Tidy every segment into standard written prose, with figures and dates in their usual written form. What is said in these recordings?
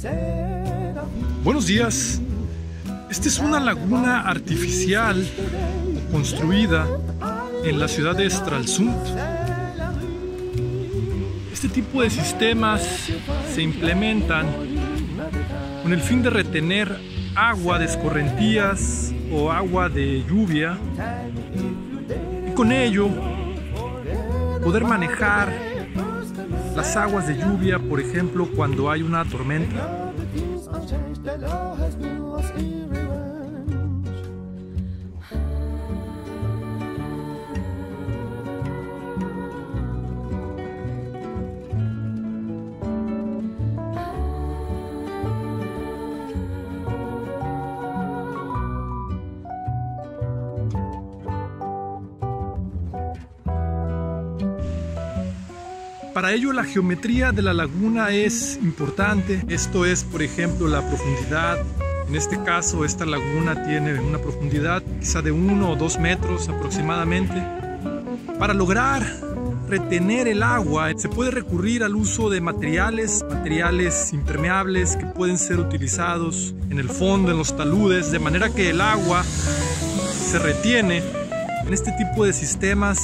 Buenos días. Esta es una laguna artificial construida en la ciudad de Stralsund. Este tipo de sistemas se implementan con el fin de retener agua de escorrentías o agua de lluvia y con ello poder manejar las aguas de lluvia, por ejemplo, cuando hay una tormenta. Para ello, la geometría de la laguna es importante. Esto es, por ejemplo, la profundidad. En este caso, esta laguna tiene una profundidad quizá de 1 o 2 metros aproximadamente. Para lograr retener el agua, se puede recurrir al uso de materiales impermeables que pueden ser utilizados en el fondo, en los taludes, de manera que el agua se retiene en este tipo de sistemas.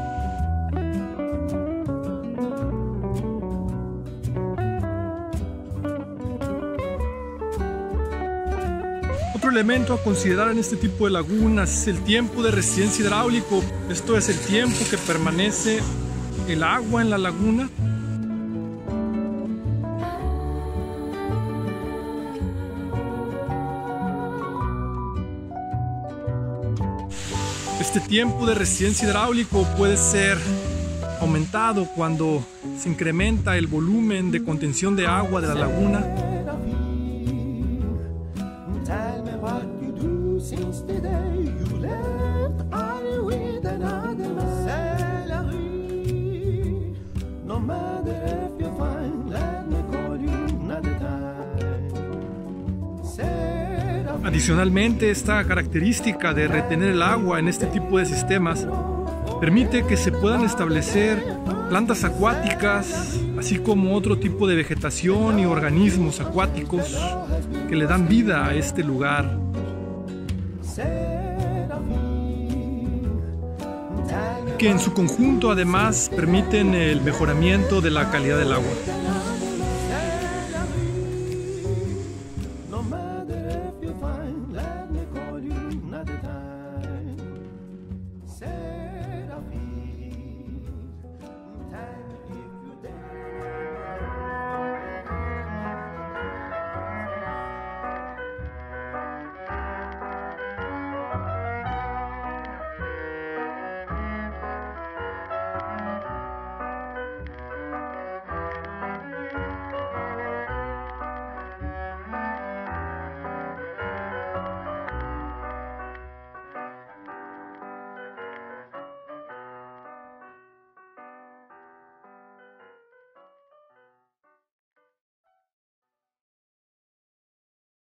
Otro elemento a considerar en este tipo de lagunas es el tiempo de resistencia hidráulico. Esto es el tiempo que permanece el agua en la laguna. Este tiempo de resistencia hidráulico puede ser aumentado cuando se incrementa el volumen de contención de agua de la laguna. Adicionalmente, esta característica de retener el agua en este tipo de sistemas permite que se puedan establecer plantas acuáticas, así como otro tipo de vegetación y organismos acuáticos que le dan vida a este lugar. Que en su conjunto además permiten el mejoramiento de la calidad del agua.